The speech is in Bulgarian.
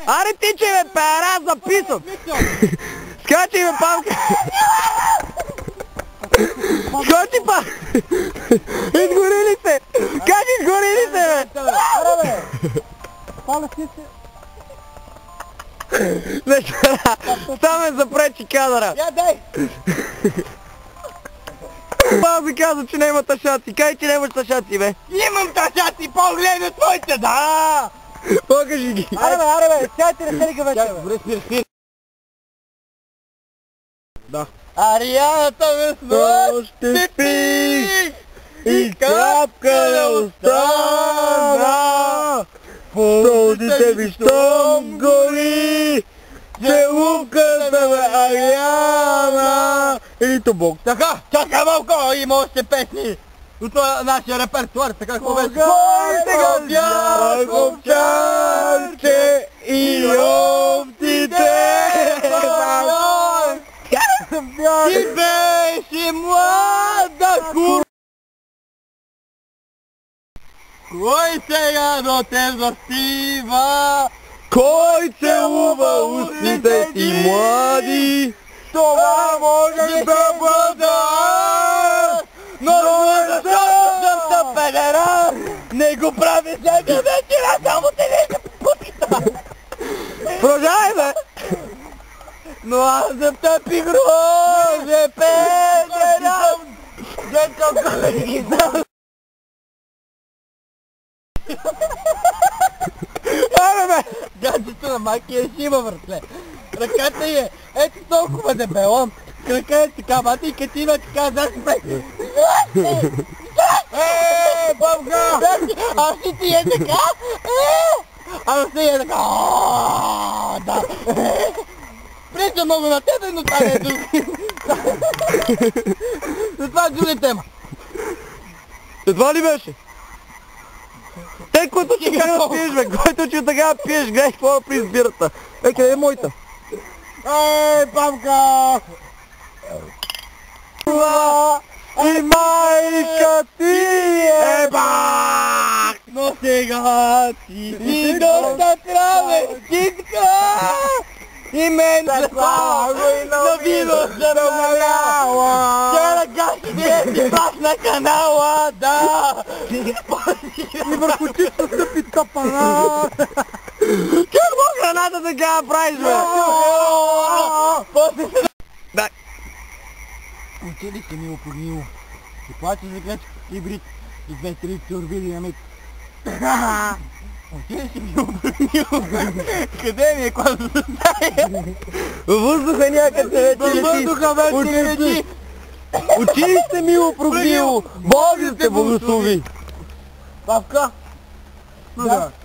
Аре тичай бе, пера, записвам! Скачай бе, Павка! Скочи, Павка! Изгори ли се? Как изгори ли се, бе? Аре бе! Павле, си се... Там ме запречи кадъра! Я дай! Павка каза, че няма ташаци. Кай, че нямаш ташаци, бе? Имам ташаци, по-гледай на твоите, да! Покажи ги! Аре бе, сядайте на селика вече, бе! Спир. Да. Арианата ме снощ ще спи и капка не остана. Сълзите ви щом гори, целувката ме Ариана. Или Тубок. Така, чакай малко, има още песни. Но това е нашия репертуар, така какво беше? Сега бях овчарче и овците. Ти беше млада кур... Кой сега до те застива? Кой целува устните ти млади? Това може да бъда аз! Но защото съм тъпедера! Не го прави всяка вечера, само те не се путита! Продължай, бе! Но аз съм тъпи грозе, педера! Дето колеги съм! Абе, бе! Гаджето на майка е шима, братле! Ръката й е ето толкова дебела, крака е така, бата и като има така, заспре! Бабка! А си ти е така? А си е така! Да! Преча много на тебе, но това не е други. Но това е друга тема. Това ли беше? Те, който ти така пиеш, бе, който ти така пиеш, гледай какво при избирата. Къде е моята? Папка! И майка ти е бак! Но сега ти си доста травеститка! И мен на вино съм наляла! Тя на гащите си пак на канала, да! И върху чисто стъпи тъпана! Какво храната така правиш, бе? Дай! Учили се мило прогнило. И плаче за гречка, и брит, и 2-3 турбили на мит. Учили се мило прогнило. Къде ми е, когато се знае? Във въздуха някъде вече лети. Във въздуха вече лети. Учили се мило прогнило. Бог да те благослови. Павка? Да.